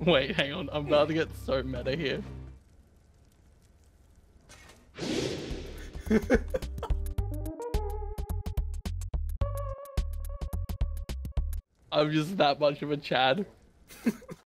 Wait, hang on. I'm about to get so meta here. I'm just that much of a Chad.